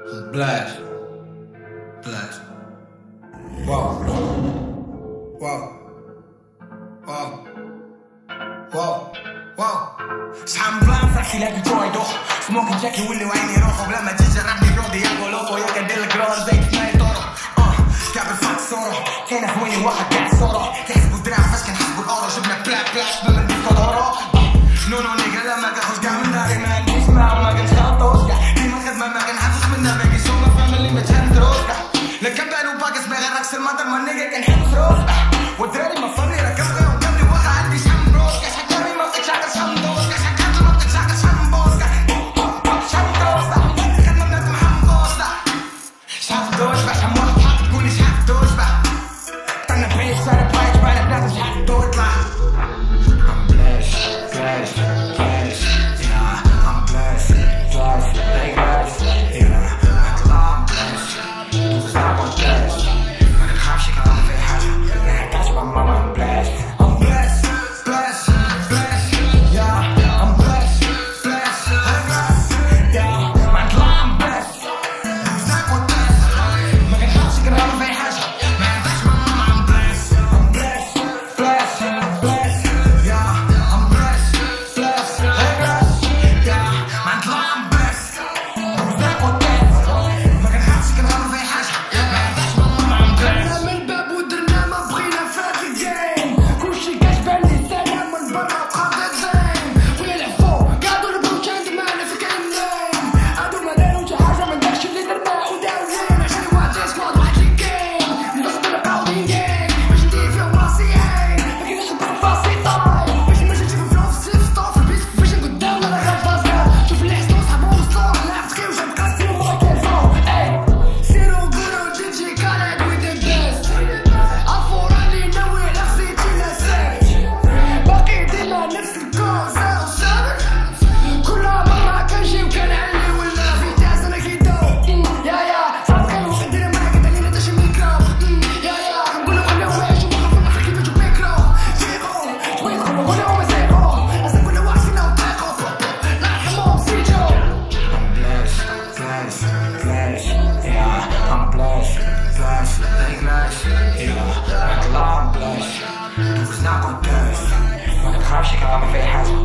Blast. Blast. Wow. Wow. Wow. واو واو صحاب بلان فرحي لاقي جوعي دوخ سموكن جاكي واللي وعيني روحه ولما تجربني رودي يا بولوتو يا كنديل جرال زي تناي طورو كعب فاك صورة كاين خويني واحد قاعد صورة كيحسبو الدراع فاش كنحسبو الأورو جبنا بلاك بلا من دورو نو نيكا ما كنخرج كاع من داري ما عنديش معاهم ما كنخلطوش كاع ديما الخدمة ما كنحبسوش منها باقي سوما فاهم اللي ما تهندروش كاع لا كنبانو باكس ما غير راكس المطر ما نيكا كنحب فروس والدراري ما فاضي راه كنبغيهم كاملين واخا عندي شحال من بروس كاع حكامي ما بقيتش عاقل شحال من دوز كاع حكامي ما بقيتش عاقل شحال من بوز كاع شحال من دوز الخدمة بنادم حمضوز شحال في دوش باش حموض حق تقولي شحال في دوش طلنا بعيد صار بايت بايت بنادم شحال في دور طلع I'm blessed, blessed, blessed, yeah, I'm blessed, blessed, like blessed, yeah, I'm blessed, دوز I'm blessed, ما كنخافش كنعمل في حاجة ما نحتاجش مع ماما I'm blessed, I'm blessed, blessed, blessed, yeah, I'm blessed, blessed, like blessed, yeah, I'm blessed, دوز ما كنخافش كنعمل في حاجة ما نحتاجش مع ماما I'm blessed, I'm blessed, blessed, blessed, yeah, I'm blessed, blessed, like blessed, yeah, I'm blessed, ما كنخافش كنعمل في حاجة ما نحتاجش مع ماما I'm blessed. من الباب ودرنا ما بغينا فهاد الجيم كلشي كتبان لي السلام من برا بقى زين خويا العفو قعدو البروكاند معنا في كلمين هادو ما دارو شي حاجة ما دارش اللي درنا وداوين عشان واحد سكواد واحد لي كاين نبغي نلقاو دين كاين باش ندير فيهم راسي عين ما كاينش نضرب راسي طاي باش نمشي نشوف فلوس في ستوف البيت فاش قدام انا غنبازا شوف اللي حسنو صحابو وصلو لا عرفتي وجا مقاسي ومايكروفون اي سيرو قولو جيجي كانت وي ذا بيست عفو راني ناوي على خزيتي ناسات باقي ديما نفس الكوزا وصابر كل مرة كنجي وكنعلي ولا في تاس انا كيدو يا صعب كان واحد دير معاك دايرين تا شي ميكرو يا كنقولو خليو يعيشو وخافو نحكي كيفاش ميكرو زيرو شويه يدخلو ولا هما زيرو اصلا كنا واقفين وطيقو لا يرحمهم سيجو I'm blessed, blessed, yeah, I'm blessed, blessed, like blessed, yeah, I'm blessed, دوز ناكل داس ما كنخافش كنعمل في حاجة